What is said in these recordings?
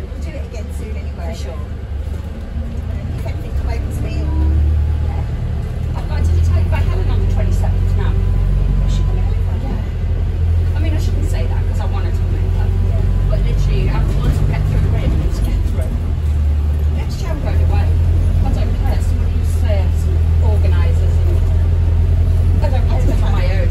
we'll do it again soon anyway. For sure. If anything, come over to me or... Yeah. I've got to tell you about Helen on the 27th now. Is she coming over? Yeah. I mean, I shouldn't say that because I wanted to come over. But literally, once I get through the rain, I need to get through. Next year I'm going away. I don't care. Somebody says organisers and I don't care to on my own.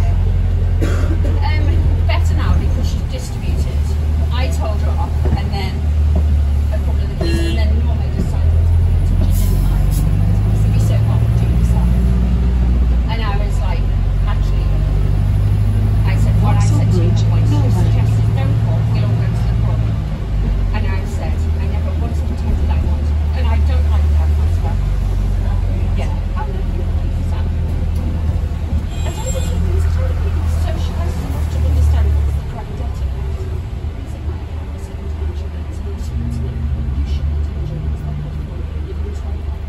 Better now because she's distributed. I told her off and then a couple of the kids and then Norma decided to she didn't like to be so hot to do this. And I was like, actually, I said what I said to you was suggested don't call, we'll all go to the pub. And I said, I never once pretended I wanted. And I don't like that as well. Yeah. How do you believe that? I don't think it means totally socialised enough to understand what's the correct debt of it. Is it like that? Is it intangible? Is it responsible? You should be intangible. It's not good for you. You can try that.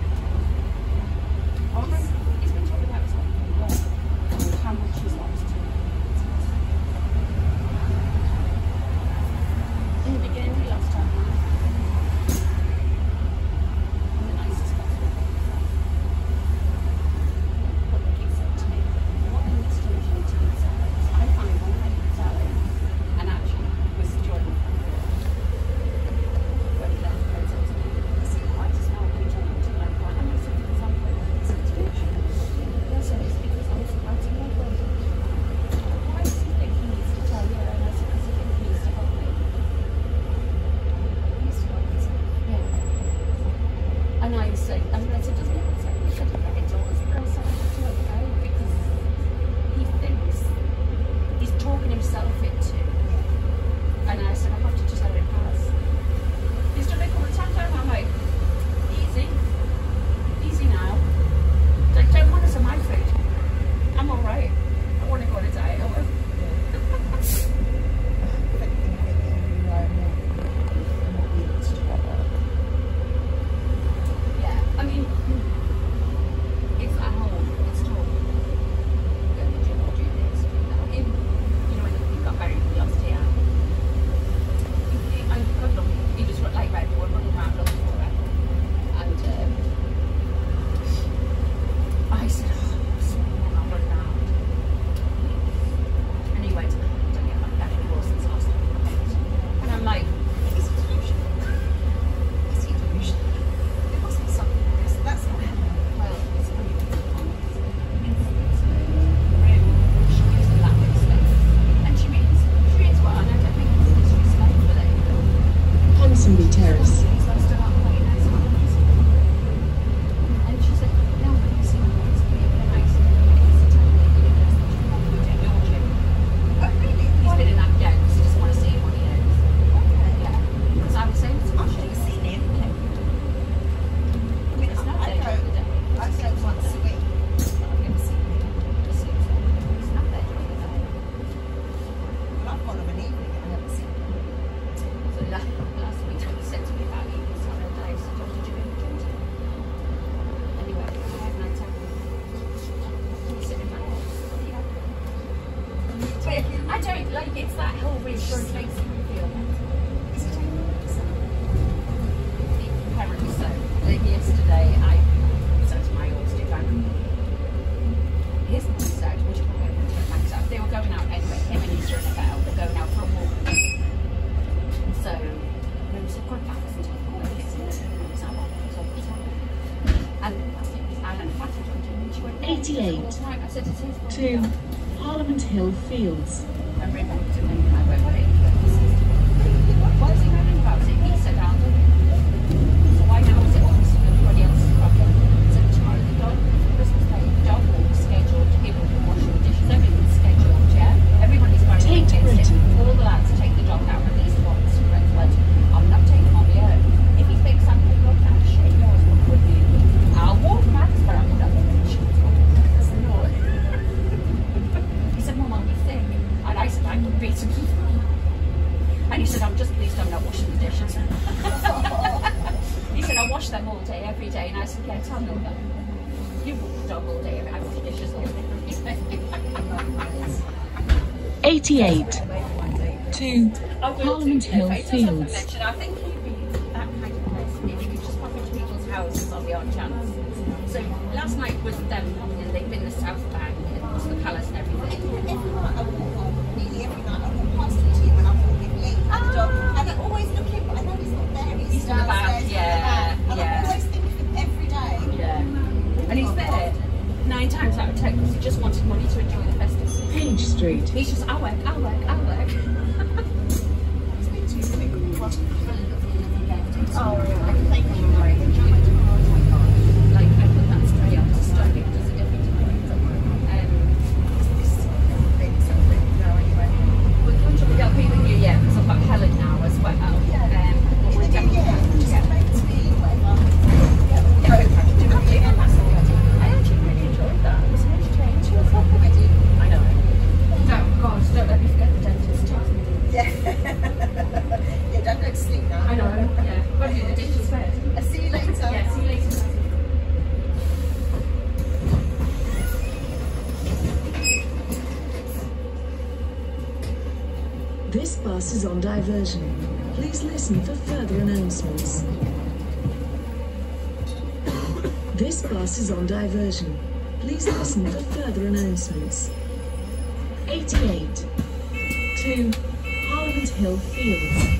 He's been talking about his life for a while. How much he's lost. In the beginning, we lost our mind. And the nicest person. But like he said to me, what an extension to these hours. I find when I was out and actually was enjoying it. But he then goes up to me, I said, why does now we talk to like that? And I said, because I'm going to this situation. He said, it's because I was about to make one. Why does he think he needs to tell you? And I said, because he thinks he needs to help me. He needs to help himself. Yeah. And I said, doesn't he say we should have got it all as a person? I have to let go because he thinks he's talking himself into. And I said, I have to just let it pass. He's done it a couple of times. I'm like, easy now. Like, don't want us on my food. I'm alright. I want to go on a diet. I will. Yeah, I mean, it's at home, it's tough. Go to the gym or do this, do that. You know, when you've got very velocity out. I'm good looking. You just look like red one running around looking for it. And I said, I'm not running around. And he went, don't get back anymore since last time. And I'm like, Is he delusional? Is he delusional? There must be something in this. That's not happening. well, it's only she gives them that respect. And she means well, and I don't think it's disrespectful either. Ponsonby Terrace. He's lost a lot of weight, that's not easy. And she said, no, but you see, it's really nice. It's a time that you know, we don't know your gym. Oh, really? He's been in that down because he doesn't want to see him when he knows. Okay. Yeah. Because I was saying to him, I've never seen him. I mean, it's not I there during the day. go once a week. I've never seen him. It's not there during the day. Well, I've gone of an evening and I haven't seen him. So last week he said to me about eating Saturday, so don't did you go to gym today? Anyway, I had night out. I'm sitting in my house. I don't like it's that whole reassuring makes me feel better. Is he taking notice? Apparently so. Like yesterday I said to my old stick bank. His max out, which will go into a max out. They were going out anyway, him and Easter and about, they're going out for a walk. So we said, go back and take all the kids in there. And Alan Fatters continued, she went, 88 I said, it's his to Parliament Hill Fields. I remembered to him, I went, what are you doing? What is he moaning about? Was it he said, I'll do it. So why now is it obviously everybody else's problem? So tomorrow the dog, Christmas Day, the dog walk scheduled, people will wash the dishes, everything's scheduled, yeah? Everybody's going to Take Britain. all the lads take the dog out at least once. But I'm not taking him on my own. If he thinks I'm going to go down to shit, no, it's not good for you. I'll walk Max, but I'm not going to shit. That's annoying. He said, Mum, what do you think? And I said, I would be to keep him. And he said, I'm just pleased I'm not washing the dishes. He said, I wash them all day, every day. And I said, yeah, tell me that. You walk the dog all day, I wash dishes all day. 88 to Parliament Hill Fields. I think he'd be that kind of person if you could just pop into people's houses on the odd chance. So last night was them popping in, they've been the South Bank, and the Palace and everything. Every night I walk on, nearly every night I walk past the team when I'm walking late and the dog, and they're always looking, but I know he's not there. He's in the back, downstairs, yeah, and yeah. I always think of him every day. Yeah. And he's there 9 times out of 10 because he just wanted money to enjoy the festive season. Page Street. He's just, I'll work. It's been too quick. Oh, thank you. Like, I put that spray on to stop it, does a different time. We're going to be up in the new year because I've got Helen now as well. But we're definitely Just make to me, whatever. I actually really enjoyed that. It was a nice change. I know. Don't let me forget the dentist. Yeah. Yeah, don't go to sleep now. I know. Yeah. Got to do the dishes first. I'll see you later. Yeah. See you later. This bus is on diversion. Please listen for further announcements. This bus is on diversion. Please listen for further announcements. 88 to Parliament Hill Fields.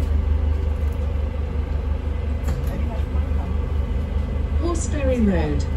Road.